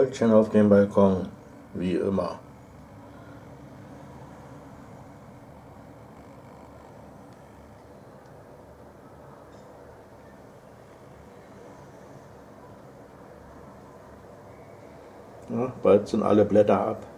Wölkchen auf dem Balkon, wie immer. Ja, bald sind alle Blätter ab.